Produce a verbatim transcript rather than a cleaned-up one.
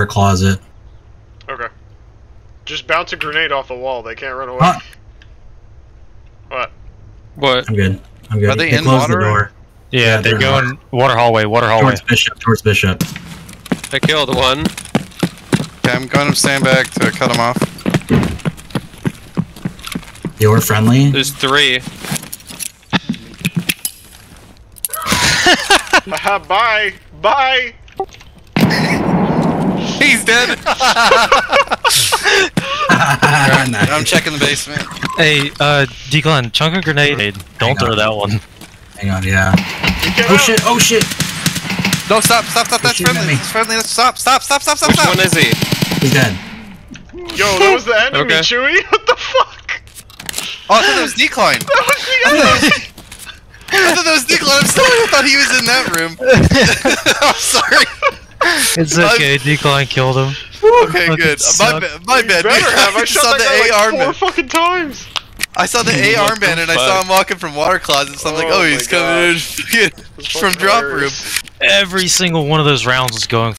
water closet. Okay. Just bounce a grenade off the wall. They can't run away. Huh? What? What? I'm good. I'm good. Are they They in closed water? the door. Yeah, Yeah, they're they're going water hallway, water hallway. Towards Bishop. Towards Bishop. I killed one. Okay, I'm going to stand back to cut him off. They were friendly. There's three. Haha, bye! Bye! He's dead! Nice. I'm checking the basement. Hey, uh, Declan, chunk of grenade. Don't throw that one. Hang on, yeah. Get Oh out. shit! Oh shit! No, stop, stop, stop, that's He's shooting at friendly, me. that's friendly, that's stop, stop, stop, stop, stop, Which stop! one is he? He's dead. Yo, that was the enemy, Okay. Chewie! What the fuck? Oh, I thought that was Decline! That was the enemy! I thought that was Decline, I'm sorry, I thought he was in that room. I'm sorry. It's okay, Declan killed him. Okay, Fucking good. My, suck. ba my bad. Better have. I I shot saw that the guy A like four armband. fucking times! I saw the A What armband the and I fuck? saw him walking from water closets, so I'm like, Oh oh, my he's coming in gosh. fucking This is from fucking drop room. hilarious. Every single one of those rounds was going